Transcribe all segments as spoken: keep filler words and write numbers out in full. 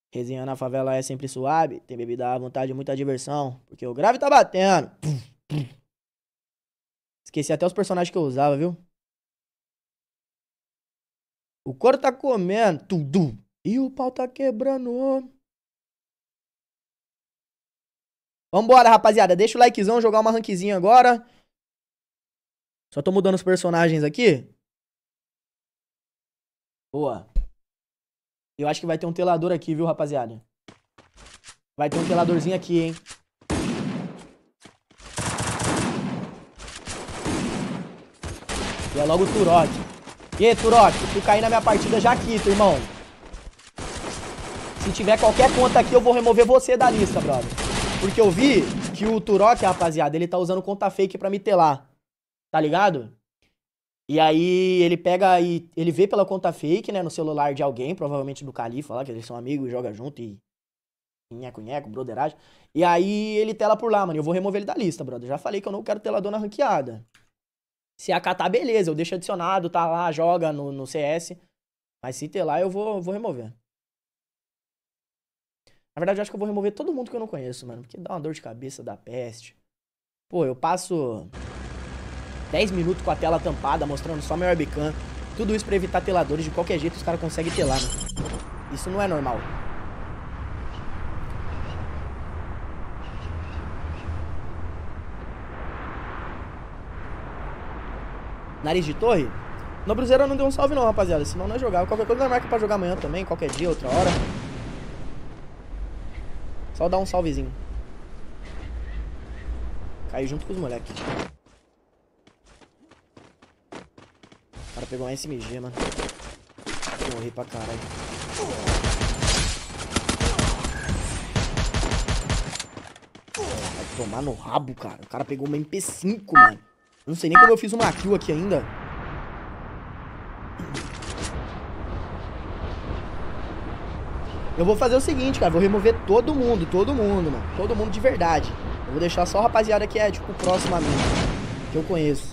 Resenha na favela é sempre suave. Tem bebida à vontade e muita diversão. Porque o grave tá batendo. Esqueci até os personagens que eu usava, viu? O couro tá comendo. Tudo. E o pau tá quebrando. Vambora, rapaziada. Deixa o likezão, jogar uma rankzinha agora. Só tô mudando os personagens aqui. Boa. Eu acho que vai ter um telador aqui, viu, rapaziada? Vai ter um teladorzinho aqui, hein? E é logo o Turok. E aí, Turok, tu cair na minha partida já quito, irmão. Se tiver qualquer conta aqui, eu vou remover você da lista, brother. Porque eu vi que o Turok, rapaziada, ele tá usando conta fake pra me telar. Tá ligado? E aí ele pega e ele vê pela conta fake, né, no celular de alguém, provavelmente do Califa lá, que eles são amigos e jogam junto e... Nheco, nheco, broderagem. E aí ele tela por lá, mano. Eu vou remover ele da lista, brother. Já falei que eu não quero telador na ranqueada. Se acatar, beleza. Eu deixo adicionado, tá lá, joga no, no C S. Mas se telar, eu vou, vou remover. Na verdade, eu acho que eu vou remover todo mundo que eu não conheço, mano. Porque dá uma dor de cabeça da peste. Pô, eu passo dez minutos com a tela tampada, mostrando só meu webcam. Tudo isso pra evitar teladores. De qualquer jeito, os caras conseguem telar, né? Isso não é normal. Nariz de torre? No Cruzeiro não deu um salve não, rapaziada. Senão não é jogar. Qualquer coisa não marca pra jogar amanhã também. Qualquer dia, outra hora. Só dar um salvezinho. Cair junto com os moleques. O cara pegou um S M G, mano. Morri pra caralho. Vai tomar no rabo, cara. O cara pegou uma M P cinco, mano. Não sei nem como eu fiz uma kill aqui ainda. Eu vou fazer o seguinte, cara. Vou remover todo mundo, todo mundo, mano. Todo mundo de verdade. Eu vou deixar só a rapaziada que é, tipo, próximo a mim. Que eu conheço.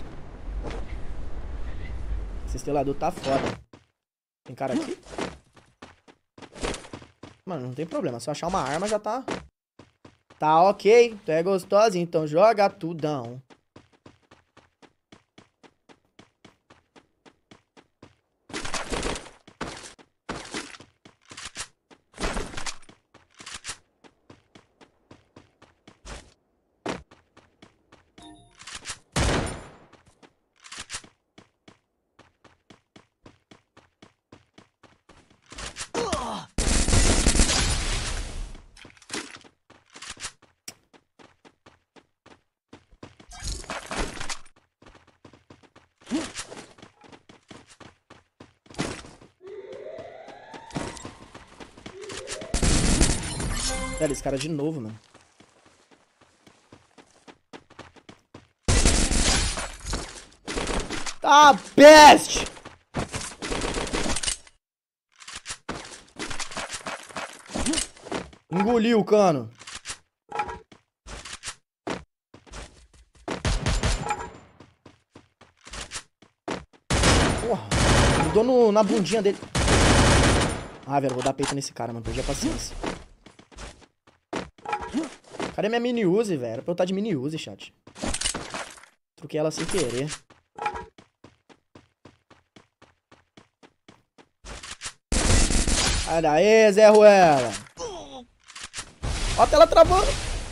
Esse estelador tá foda. Tem cara aqui? Mano, não tem problema. Se eu achar uma arma, já tá... Tá ok. Tu é gostosinho, então joga tudão. Velho, esse cara de novo, mano. Tá peste! Engoliu o cano. Porra, me dou no, na bundinha dele. Ah, velho, vou dar peito nesse cara, mano. Perdi a paciência. Cadê minha mini Uzi, velho? Era pra eu estar de mini Uzi, chat. Troquei ela sem querer. Sai daí, Zé Ruela. Ó a tela travando.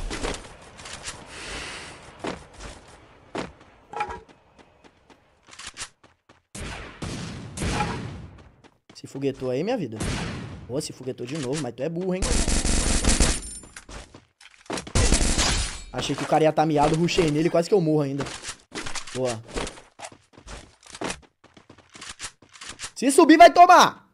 Se foguetou aí, minha vida. Pô, se foguetou de novo, mas tu é burro, hein? Achei que o cara ia estar miado, rushei nele, quase que eu morro ainda. Boa. Se subir, vai tomar!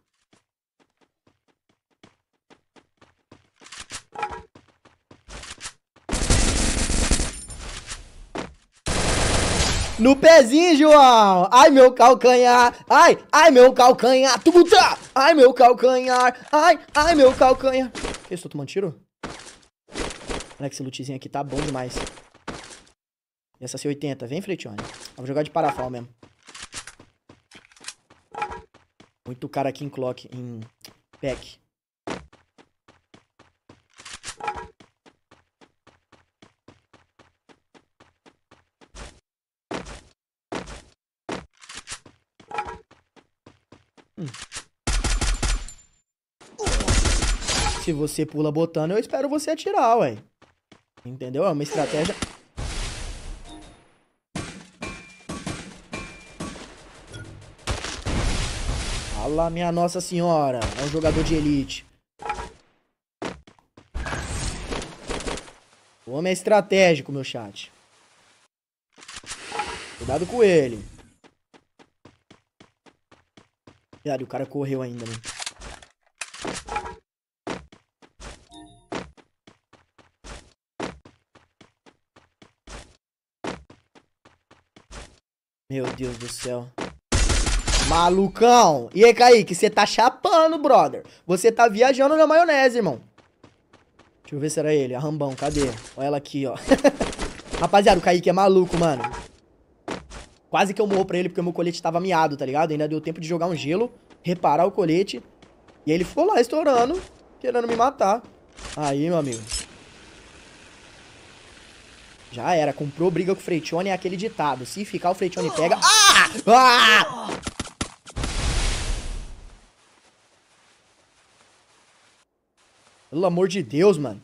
No pezinho, João! Ai, meu calcanhar! Ai, ai, meu calcanhar! Tubuta! Ai, meu calcanhar! Ai, ai, meu calcanhar! Que isso, tô tomando tiro? Olha que esse lootzinho aqui tá bom demais. E essa C oitenta, vem, Fretione. Vou jogar de parafal mesmo. Muito cara aqui em clock, em pack. Hum. Se você pula botando, eu espero você atirar, ué. Entendeu? É uma estratégia... Fala, minha Nossa Senhora. É um jogador de elite. O homem é estratégico, meu chat. Cuidado com ele. Cuidado, o cara correu ainda, né? Meu Deus do céu. Malucão. E aí, Kaique, você tá chapando, brother. Você tá viajando na maionese, irmão. Deixa eu ver se era ele. A Rambão, cadê? Olha ela aqui, ó. Rapaziada, o Kaique é maluco, mano. Quase que eu morro pra ele porque o meu colete tava miado, tá ligado? Ainda deu tempo de jogar um gelo, reparar o colete. E aí ele ficou lá estourando, querendo me matar. Aí, meu amigo. Já era, comprou briga com o Freixone, é aquele ditado. Se ficar, o Freixone pega... Ah! Ah! Pelo amor de Deus, mano.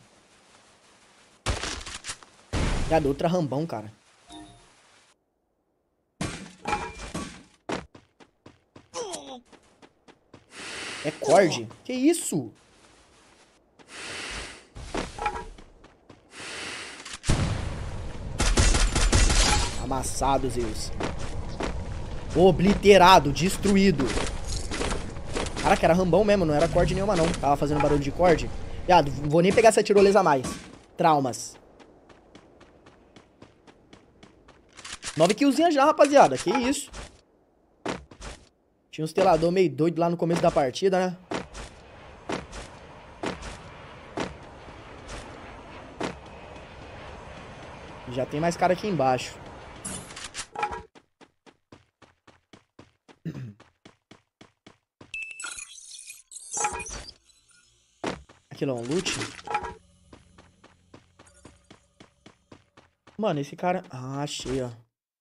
Já deu outra Rambão, cara. É Cord? Que isso? Amassado, Zeus. Obliterado, destruído. Caraca, era Rambão mesmo, não era Cord nenhuma não. Tava fazendo barulho de Cord. Viado, não vou nem pegar essa tirolesa a mais. Traumas. Nove killzinhas já, rapaziada. Que isso? Tinha uns telador meio doido lá no começo da partida, né? Já tem mais cara aqui embaixo. Aquilo é um loot? Mano, esse cara... Ah, achei, ó.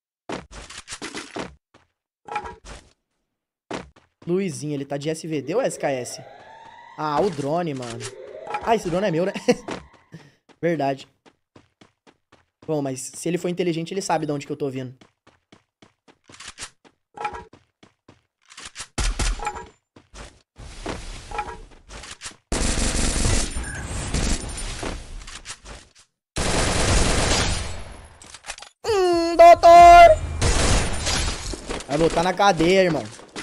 Luizinho, ele tá de S V D ou S K S? Ah, o drone, mano. Ah, esse drone é meu, né? Verdade. Bom, mas se ele for inteligente, ele sabe de onde que eu tô vindo. Hum, doutor! Vai botar na cadeia, irmão.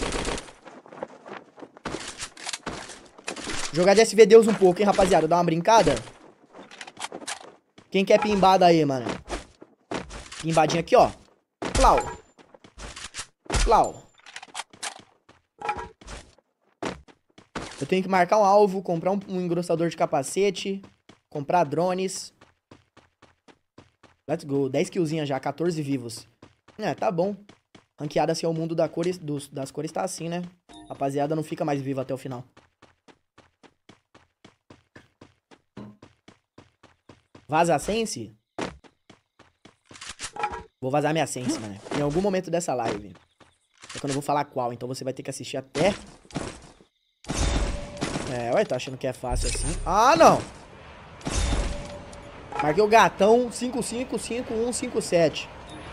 Jogar de S V Deus um pouco, hein, rapaziada? Dá uma brincada. Quem quer pimbada aí, mano? Pimbadinha aqui, ó. Plau. Plau. Eu tenho que marcar um alvo, comprar um, um engrossador de capacete, comprar drones. Let's go. dez killzinhas já, quatorze vivos. É, tá bom. Ranqueada assim é o mundo da cores, dos, das cores tá assim, né? Rapaziada não fica mais viva até o final. Vaza a sense? Vou vazar minha sense, mano. Em algum momento dessa live. É quando eu vou falar qual, então você vai ter que assistir até... É, ué, tá achando que é fácil assim? Ah, não! Marquei o gatão cinco cinco cinco um cinco sete.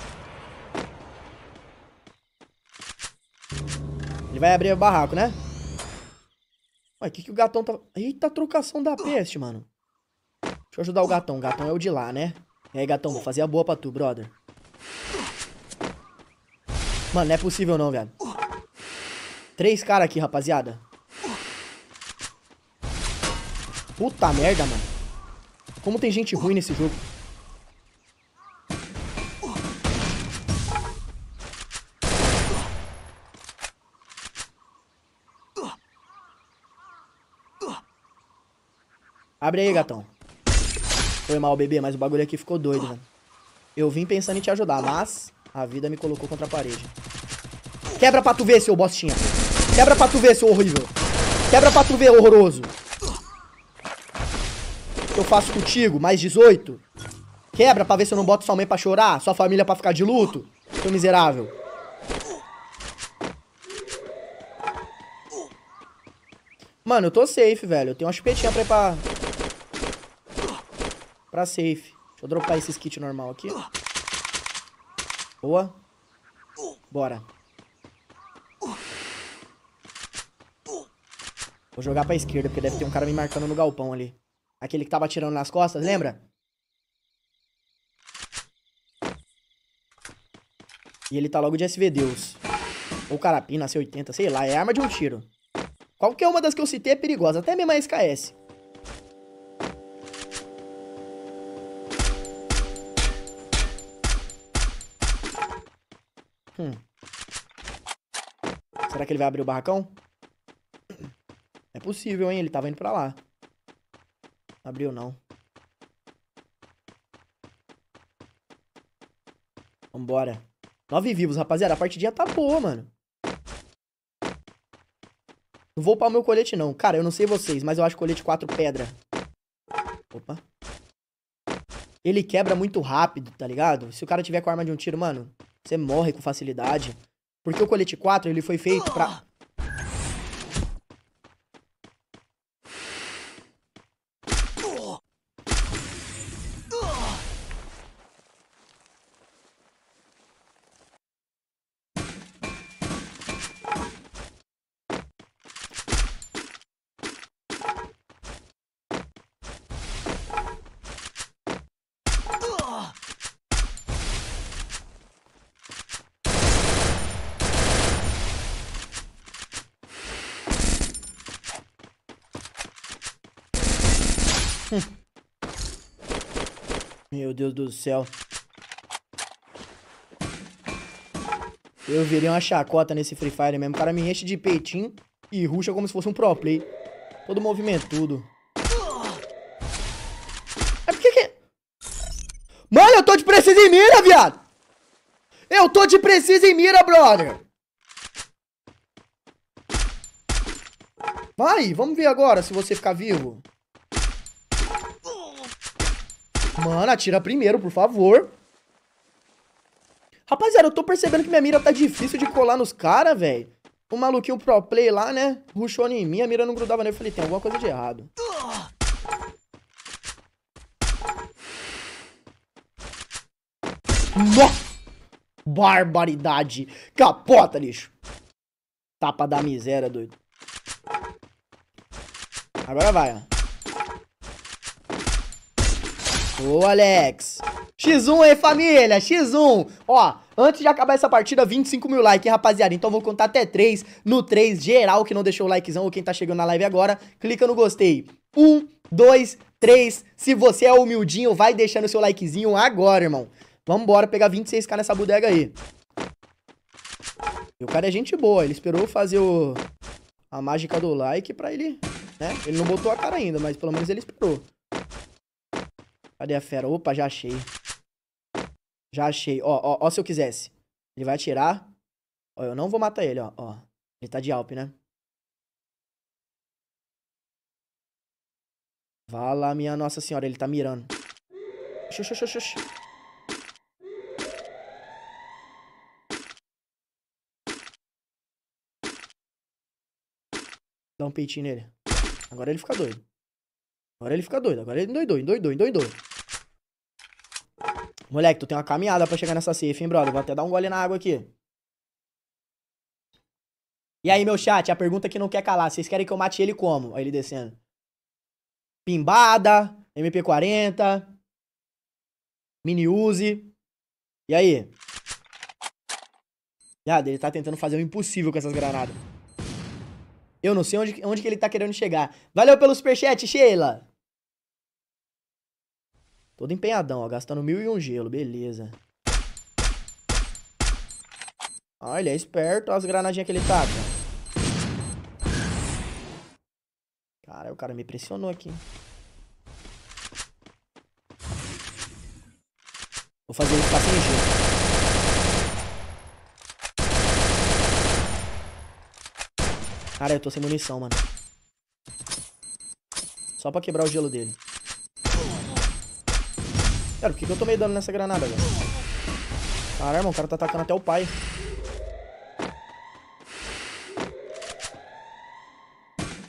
Ele vai abrir o barraco, né? Ué, o que que o gatão tá... Eita, trocação da peste, mano. Deixa eu ajudar o gatão. O gatão é o de lá, né? E aí, gatão, vou fazer a boa pra tu, brother. Mano, não é possível não, velho. Três caras aqui, rapaziada. Puta merda, mano. Como tem gente ruim nesse jogo. Abre aí, gatão. Foi mal, bebê, mas o bagulho aqui ficou doido, velho. Eu vim pensando em te ajudar, mas a vida me colocou contra a parede. Quebra pra tu ver, seu bostinha. Quebra pra tu ver, seu horrível. Quebra pra tu ver, horroroso. O que eu faço contigo? Mais dezoito? Quebra pra ver se eu não boto sua mãe pra chorar, sua família pra ficar de luto, seu miserável. Mano, eu tô safe, velho. Eu tenho uma chupetinha pra ir pra... Pra safe. Deixa eu dropar esses kits normal aqui. Boa. Bora. Vou jogar pra esquerda, porque deve ter um cara me marcando no galpão ali. Aquele que tava atirando nas costas, lembra? E ele tá logo de S V Deus. Ou carapina, C oitenta, sei lá. É arma de um tiro. Qualquer uma das que eu citei é perigosa. Até mesmo a S K S. Hum. Será que ele vai abrir o barracão? É possível, hein? Ele tava indo pra lá. Abriu, não. Vambora. Nove vivos, rapaziada. A partidinha tá boa, mano. Não vou upar o meu colete, não. Cara, eu não sei vocês, mas eu acho colete quatro pedra. Opa. Ele quebra muito rápido, tá ligado? Se o cara tiver com arma de um tiro, mano, você morre com facilidade. Porque o colete quatro, ele foi feito pra... Meu Deus do céu. Eu virei uma chacota nesse Free Fire mesmo. O cara me enche de peitinho e rusha como se fosse um pro play. Todo movimentudo. É porque que... Mano, eu tô de precisa em mira, viado! Eu tô de precisa em mira, brother! Vai, vamos ver agora se você ficar vivo. Mano, atira primeiro, por favor. Rapaziada, eu tô percebendo que minha mira tá difícil de colar nos caras, velho. O maluquinho pro play lá, né? Rushou em mim, a mira não grudava nele. Eu falei, tem alguma coisa de errado. Nossa! Barbaridade. Capota, lixo. Tapa da miséria, doido. Agora vai, ó. Ô, Alex. xis um aí, família. xis um. Ó, antes de acabar essa partida, vinte e cinco mil likes, hein, rapaziada. Então vou contar até três. No três, geral que não deixou o likezão ou quem tá chegando na live agora, clica no gostei. um, dois, três. Se você é humildinho, vai deixando seu likezinho agora, irmão. Vambora pegar vinte e seis k nessa bodega aí. E o cara é gente boa. Ele esperou fazer o... a mágica do like pra ele, né? Ele não botou a cara ainda, mas pelo menos ele esperou. Cadê a fera? Opa, já achei. Já achei. Ó, ó, ó, se eu quisesse. Ele vai atirar. Ó, eu não vou matar ele, ó. Ó. Ele tá de Alp, né? Vá lá, minha Nossa Senhora. Ele tá mirando. Xuxa, xuxa, xuxa. Dá um peitinho nele. Agora ele fica doido. Agora ele fica doido. Agora ele endoidou, endoidou, endoidou. Moleque, tu tem uma caminhada pra chegar nessa safe, hein, brother? Vou até dar um gole na água aqui. E aí, meu chat, a pergunta que não quer calar. Vocês querem que eu mate ele como? Aí ele descendo. Pimbada, M P quarenta, Mini Uzi. E aí? Viado, ele tá tentando fazer o impossível com essas granadas. Eu não sei onde, onde que ele tá querendo chegar. Valeu pelo superchat, Sheila. Todo empenhadão, ó. Gastando mil e um gelo. Beleza. Ah, ele é esperto. Olha as granadinhas que ele taca. Cara, o cara me pressionou aqui. Vou fazer ele ficar sem gelo. Cara, eu tô sem munição, mano. Só pra quebrar o gelo dele. Cara, por que, que eu tomei dano nessa granada, velho? Caramba, o cara tá atacando até o pai.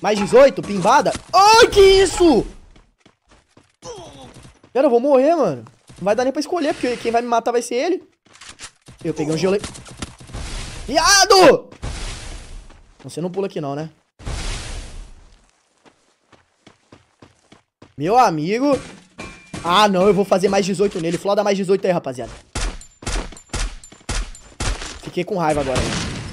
Mais dezoito, pimbada. Ai, que isso? Cara, eu vou morrer, mano. Não vai dar nem pra escolher, porque quem vai me matar vai ser ele. Eu peguei um gelo aí. Viado! Você não pula aqui não, né? Meu amigo. Ah, não, eu vou fazer mais dezoito nele. Floda mais dezoito aí, rapaziada. Fiquei com raiva agora.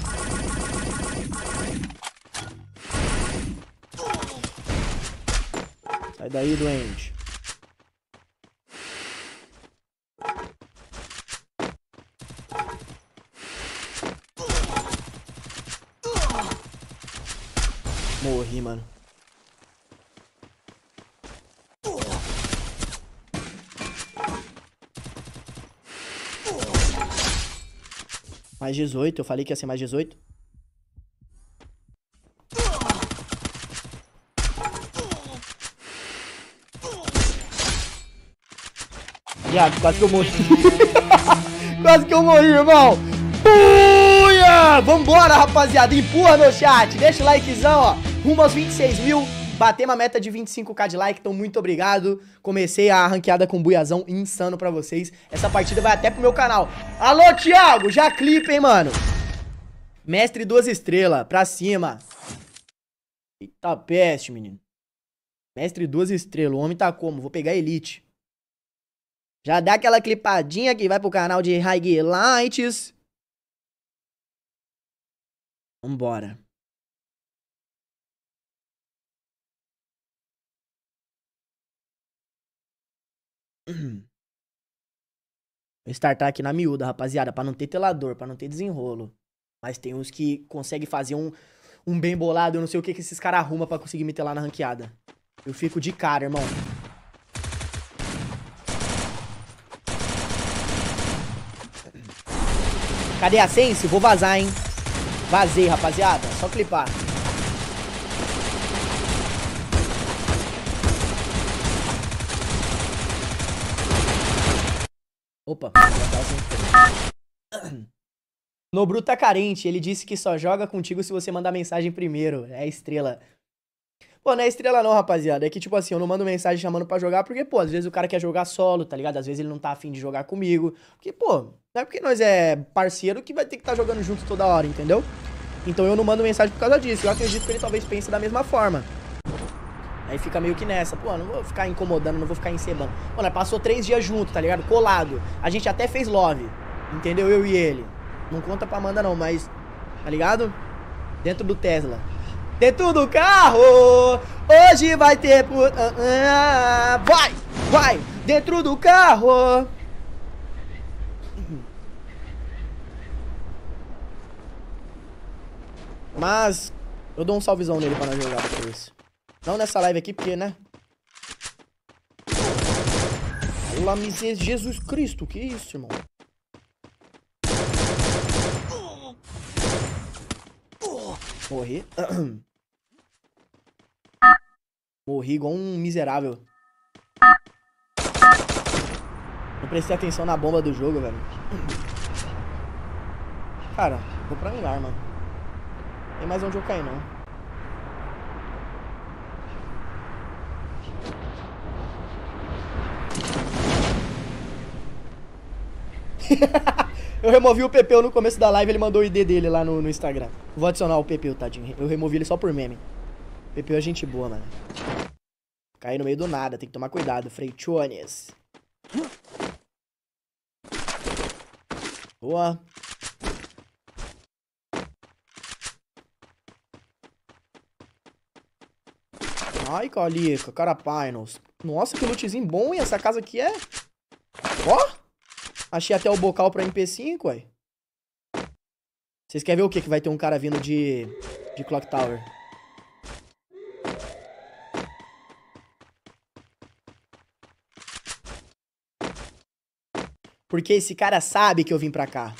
Sai daí, doente. Morri, mano. Mais dezoito, eu falei que ia ser mais dezoito. Viado, quase que eu morri. Quase que eu morri, irmão. Puia! Vambora, rapaziada. Empurra meu chat. Deixa o likezão, ó. Rumo aos vinte e seis mil. Batemos a meta de vinte e cinco k de like, então muito obrigado. Comecei a ranqueada com buiazão insano pra vocês. Essa partida vai até pro meu canal. Alô, Thiago, já clipa, hein, mano. Mestre duas estrelas, pra cima. Eita peste, menino. Mestre duas estrelas, o homem tá como? Vou pegar Elite. Já dá aquela clipadinha que vai pro canal de highlights. Vambora. Vou startar aqui na miúda, rapaziada, pra não ter telador, pra não ter desenrolo. Mas tem uns que conseguem fazer um, um bem bolado, eu não sei o que, que esses caras arrumam pra conseguir me telar na ranqueada. Eu fico de cara, irmão. Cadê a Sense? Vou vazar, hein? Vazei, rapaziada. Só clipar. Opa. Nobru tá carente. Ele disse que só joga contigo se você mandar mensagem primeiro. É estrela. Pô, não é estrela não, rapaziada. É que, tipo assim, eu não mando mensagem chamando pra jogar porque, pô, às vezes o cara quer jogar solo, tá ligado? Às vezes ele não tá afim de jogar comigo. Porque, pô, não é porque nós é parceiro que vai ter que estar tá jogando junto toda hora, entendeu? Então eu não mando mensagem por causa disso. Eu acredito que ele talvez pense da mesma forma. Aí fica meio que nessa. Pô, não vou ficar incomodando, não vou ficar encebando. Pô, nós passou três dias junto, tá ligado? Colado. A gente até fez love. Entendeu? Eu e ele. Não conta pra Amanda não, mas... Tá ligado? Dentro do Tesla. Dentro do carro, hoje vai ter... Put... Vai, vai, dentro do carro. Mas eu dou um salvezão nele pra nós jogar depois. Não nessa live aqui, porque, né? Pelo amor de Jesus Cristo, que isso, irmão? Morri. Morri igual um miserável. Não prestei atenção na bomba do jogo, velho. Cara, vou pra hangar, mano. Tem mais onde eu cair, não. Eu removi o Pepeu no começo da live, ele mandou o I D dele lá no, no Instagram. Vou adicionar o Pepeu, tadinho. Eu removi ele só por meme. Pepeu é gente boa, mano. Cair no meio do nada, tem que tomar cuidado, Freitones. Boa. Ai, Calica, cara Pinos. Nossa, que lootzinho bom, hein? Essa casa aqui é... Ó! Achei até o bocal pra M P cinco, ué. Vocês querem ver o que? Que vai ter um cara vindo de... De Clock Tower. Porque esse cara sabe que eu vim pra cá.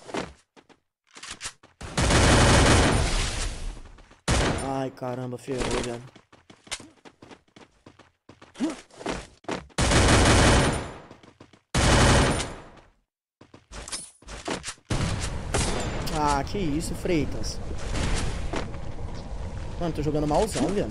Ai, caramba, ferrou, velho. Ah, que isso, Freitas. Mano, tô jogando malzão, velho.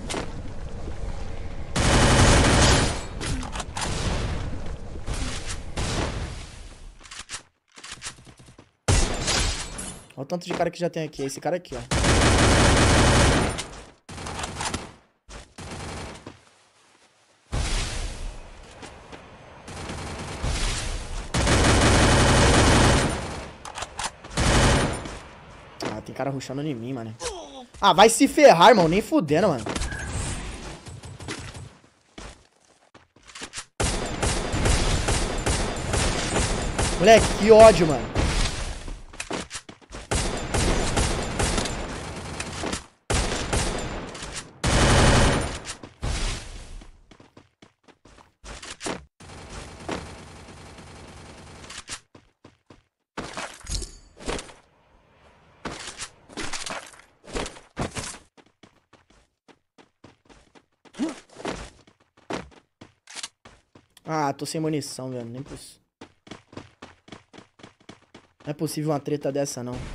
Olha o tanto de cara que já tem aqui. Esse cara aqui, ó. Ah, tem cara rushando em mim, mano. Ah, vai se ferrar, irmão. Nem fudendo, mano. Moleque, que ódio, mano. Ah, tô sem munição, velho. Nem poss... Não é possível uma treta dessa, não.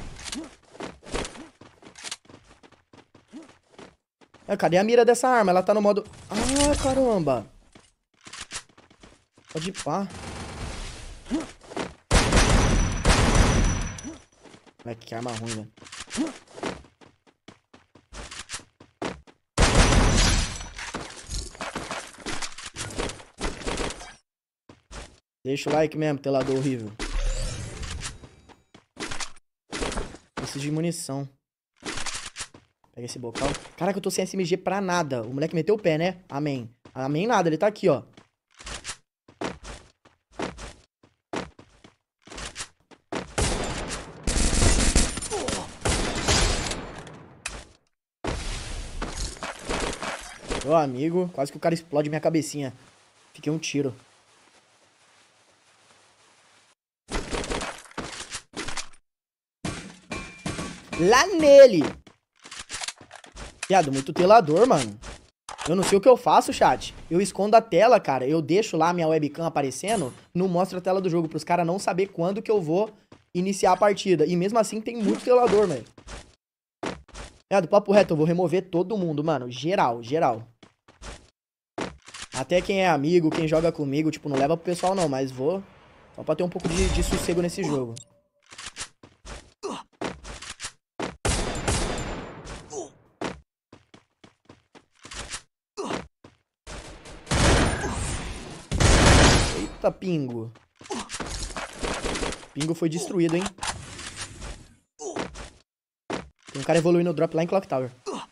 Ah, cadê a mira dessa arma? Ela tá no modo... Ah, caramba. Pode ir pá. Moleque, que arma ruim, velho. Deixa o like mesmo, telador horrível. Preciso de munição. Pega esse bocal. Caraca, eu tô sem S M G pra nada. O moleque meteu o pé, né? Amém. Amém nada, ele tá aqui, ó. Meu amigo, quase que o cara explode minha cabecinha. Fiquei um tiro. Lá nele. Viado, muito telador, mano. Eu não sei o que eu faço, chat. Eu escondo a tela, cara. Eu deixo lá minha webcam aparecendo. Não mostro a tela do jogo pros caras não saber quando que eu vou iniciar a partida. E mesmo assim tem muito telador, velho. Viado, papo reto, eu vou remover todo mundo, mano. Geral, geral. Até quem é amigo, quem joga comigo, tipo, não leva pro pessoal não, mas vou. Só pra ter um pouco de, de sossego nesse jogo. Eita, pingo. Pingo foi destruído, hein? Tem um cara evoluindo o drop lá em Clock Tower.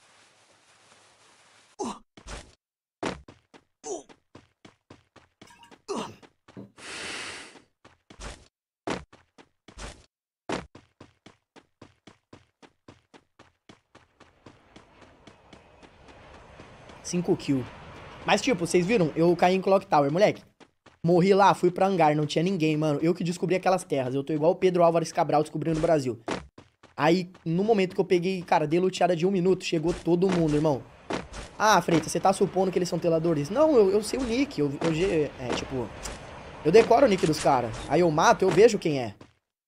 cinco kills. Mas, tipo, vocês viram? Eu caí em Clock Tower, moleque. Morri lá, fui pra hangar, não tinha ninguém, mano. Eu que descobri aquelas terras. Eu tô igual o Pedro Álvares Cabral descobrindo no Brasil. Aí, no momento que eu peguei, cara, dei luteada de um minuto, chegou todo mundo, irmão. Ah, Freitas, você tá supondo que eles são teladores? Não, eu, eu sei o nick. Eu, eu, é, tipo... Eu decoro o nick dos caras. Aí eu mato, eu vejo quem é.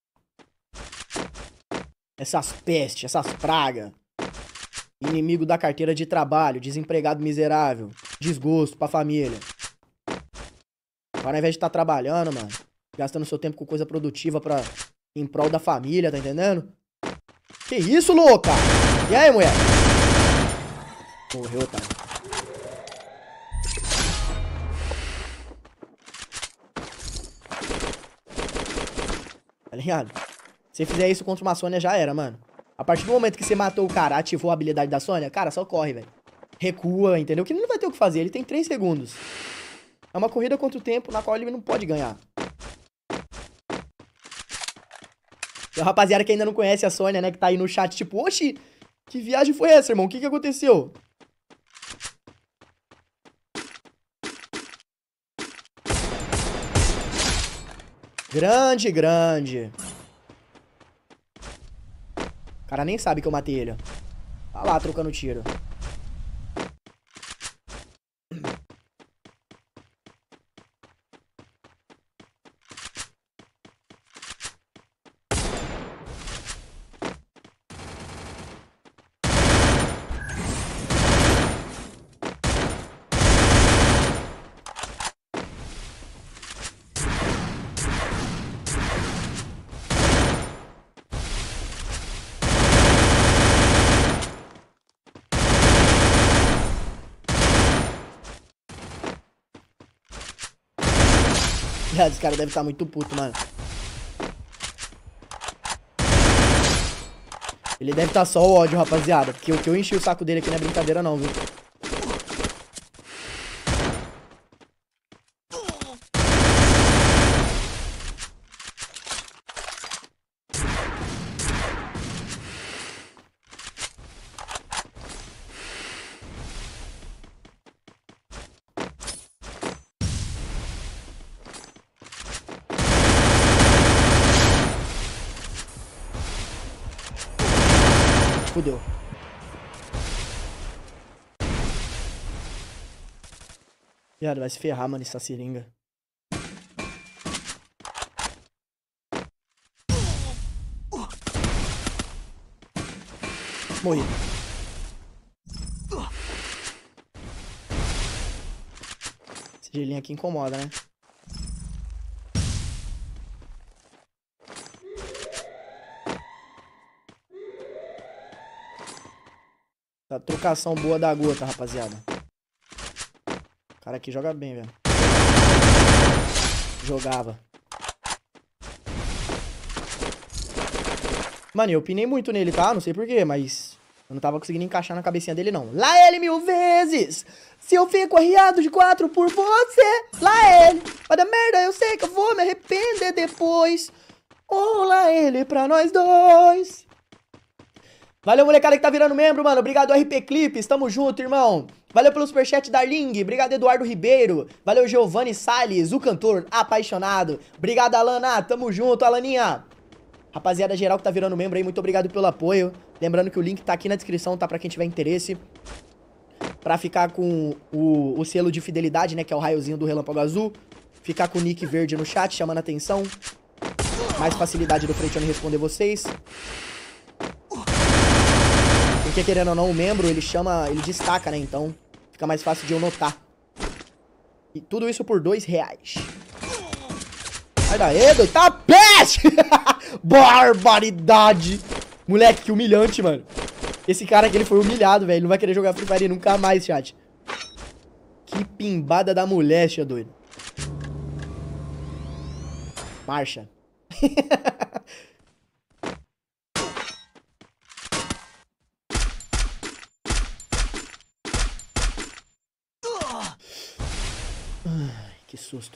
Essas pestes, essas pragas. Inimigo da carteira de trabalho, desempregado miserável, desgosto pra família. Agora, ao invés de estar trabalhando, mano, gastando seu tempo com coisa produtiva pra, em prol da família, tá entendendo? Que isso, louca? E aí, mulher? Morreu, tá? Tá ligado? Se você fizer isso contra uma Sônia, já era, mano. A partir do momento que você matou o cara, ativou a habilidade da Sônia, cara, só corre, velho. Recua, entendeu? Que ele não vai ter o que fazer, ele tem três segundos. É uma corrida contra o tempo na qual ele não pode ganhar. E a rapaziada que ainda não conhece a Sônia, né, que tá aí no chat, tipo, oxi, que viagem foi essa, irmão? O que que aconteceu? Grande, grande. O cara nem sabe que eu matei ele, ó. Tá lá trocando tiro. Viado, esse cara deve estar muito puto, mano. Ele deve estar só o ódio, rapaziada. Porque o que eu enchi o saco dele aqui não é brincadeira não, viu? Fudeu. Viado, vai se ferrar, mano, essa seringa. Morri. Esse gelinho aqui incomoda, né? Tá, trocação boa da gota, rapaziada. O cara aqui joga bem, velho. Jogava. Mano, eu pinei muito nele, tá? Não sei porquê, mas eu não tava conseguindo encaixar na cabecinha dele, não. Lá ele mil vezes! Se eu fico arriado de quatro por você, lá ele! Vai dar merda, eu sei que eu vou me arrepender depois. Oh, lá ele pra nós dois. Valeu, molecada que tá virando membro, mano. Obrigado, R P Clipes. Tamo junto, irmão. Valeu pelo superchat, Darling. Obrigado, Eduardo Ribeiro. Valeu, Giovanni Salles, o cantor apaixonado. Obrigado, Alana. Tamo junto, Alaninha. Rapaziada geral que tá virando membro aí, muito obrigado pelo apoio. Lembrando que o link tá aqui na descrição, tá? Pra quem tiver interesse. Pra ficar com o, o selo de fidelidade, né? Que é o raiozinho do relâmpago azul. Ficar com o nick verde no chat, chamando a atenção. Mais facilidade do Freitiano responder vocês. Porque, querendo ou não, o membro, ele chama, ele destaca, né? Então, fica mais fácil de eu notar. E tudo isso por dois reais. Sai daí, doido, tá peste! Barbaridade! Moleque, que humilhante, mano. Esse cara aqui, ele foi humilhado, velho. Ele não vai querer jogar Free Fire nunca mais, chat. Que pimbada da mulher, tia doido. Marcha. Ai, que susto.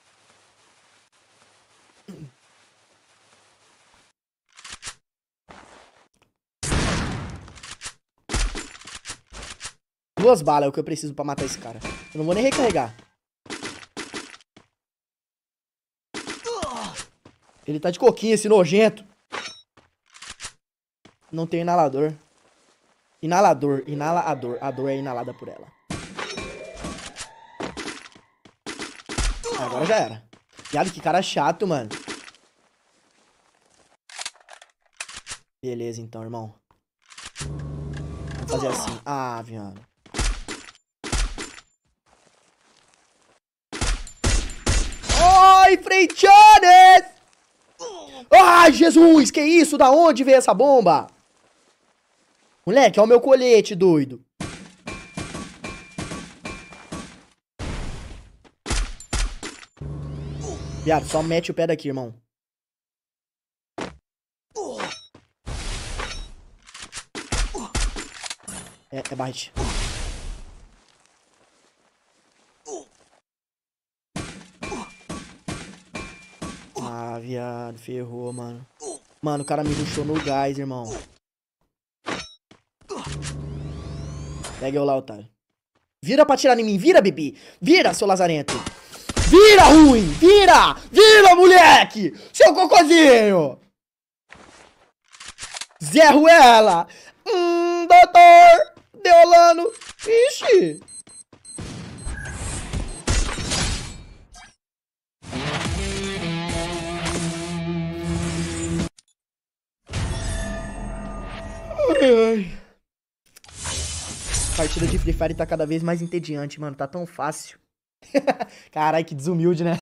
Duas balas é o que eu preciso pra matar esse cara. Eu não vou nem recarregar. Ele tá de coquinha, esse nojento. Não tem inalador. Inalador, inalador. A dor é inalada por ela. Agora já era. Viado, que cara chato, mano. Beleza, então, irmão. Vou fazer assim. Ah, viado. Ai, Freitianes! Ai, Jesus! Que isso? Da onde veio essa bomba? Moleque, olha o meu colete, doido. Viado, só mete o pé daqui, irmão. É, é bite. Ah, viado, ferrou, mano. Mano, o cara me rushou no gás, irmão. Pega eu lá, otário. Vira pra atirar em mim, vira, bebê. Vira, seu lazarento. Vira, ruim! Vira! Vira, moleque! Seu cocôzinho! Zé Ruela! Hum, doutor! Deolano! Ixi! Ai, ai. A partida de Free Fire tá cada vez mais entediante, mano. Tá tão fácil. Caralho, que desumilde, né?